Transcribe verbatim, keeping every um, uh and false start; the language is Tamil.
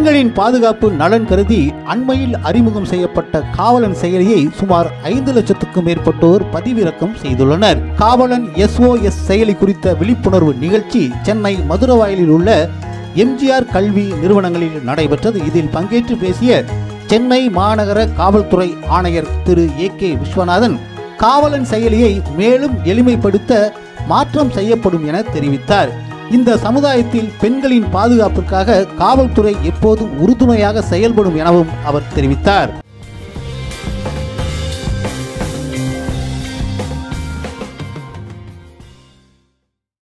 பெண்களின் பாதுகாப்பு நலன் கருதி அண்மையில் அறிமுகம் செய்யப்பட்ட காவலன் செயலியை சுமார் ஐந்து லட்சத்துக்கும் மேற்பட்டோர் பதிவிறக்கம் செய்துள்ளனர். காவலன் எஸ்ஓஎஸ் செயலி குறித்த விழிப்புணர்வு நிகழ்ச்சி சென்னை மதுரவாயலில் உள்ள எம்ஜிஆர் கல்வி நிறுவனங்களில் நடைபெற்றது. இதில் பங்கேற்று பேசிய சென்னை மாநகர காவல்துறை ஆணையர் திரு ஏ கே விஸ்வநாதன் காவலன் செயலியை மேலும் எளிமைப்படுத்த மாற்றம் செய்யப்படும் என தெரிவித்தார். இந்த சமுதாயத்தில் பெண்களின் பாதுகாப்பிற்காக காவல்துறை எப்போதும் உறுதுணையாக செயல்படும் எனவும் அவர் தெரிவித்தார்.